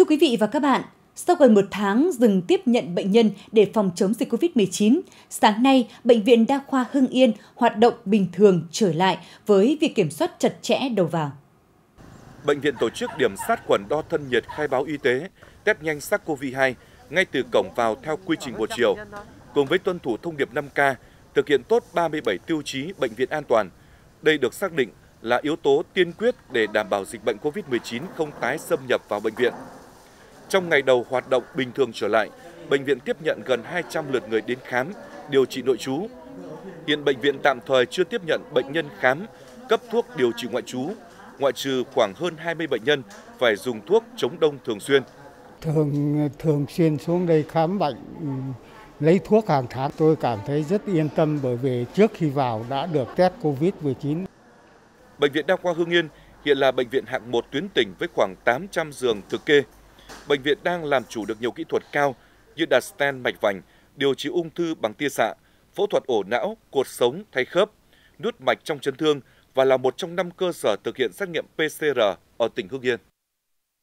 Thưa quý vị và các bạn, sau gần một tháng dừng tiếp nhận bệnh nhân để phòng chống dịch COVID-19, sáng nay, Bệnh viện Đa khoa Hưng Yên hoạt động bình thường trở lại với việc kiểm soát chặt chẽ đầu vào. Bệnh viện tổ chức điểm sát khuẩn đo thân nhiệt khai báo y tế, test nhanh SARS-CoV-2 ngay từ cổng vào theo quy trình một chiều. Cùng với tuân thủ thông điệp 5K, thực hiện tốt 37 tiêu chí bệnh viện an toàn. Đây được xác định là yếu tố tiên quyết để đảm bảo dịch bệnh COVID-19 không tái xâm nhập vào bệnh viện. Trong ngày đầu hoạt động bình thường trở lại, bệnh viện tiếp nhận gần 200 lượt người đến khám, điều trị nội trú. Hiện bệnh viện tạm thời chưa tiếp nhận bệnh nhân khám, cấp thuốc điều trị ngoại trú, ngoại trừ khoảng hơn 20 bệnh nhân phải dùng thuốc chống đông thường xuyên. Thường xuyên xuống đây khám bệnh, lấy thuốc hàng tháng. Tôi cảm thấy rất yên tâm bởi vì trước khi vào đã được test COVID-19. Bệnh viện Đa khoa Hưng Yên hiện là bệnh viện hạng 1 tuyến tỉnh với khoảng 800 giường thực kê. Bệnh viện đang làm chủ được nhiều kỹ thuật cao như đặt stent mạch vành, điều trị ung thư bằng tia xạ, phẫu thuật ổ não, cột sống thay khớp, nút mạch trong chấn thương và là một trong 5 cơ sở thực hiện xét nghiệm PCR ở tỉnh Hưng Yên.